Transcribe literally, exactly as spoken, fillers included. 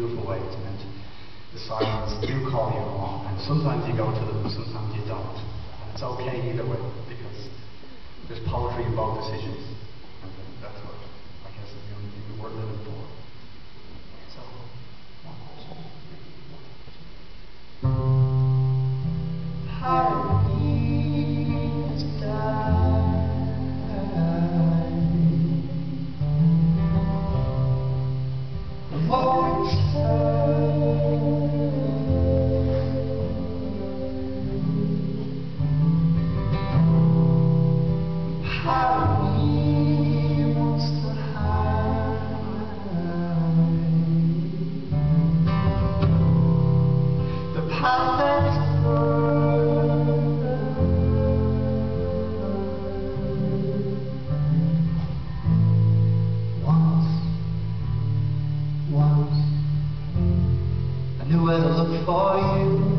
beautiful ways, and the silence do call you home, and sometimes you go to them, sometimes you don't. And it's okay either way, because there's poetry in both decisions. And that's what I guess is the only thing that we're living for. So, one, two, three, one, two. How years die, the moments where to look for you.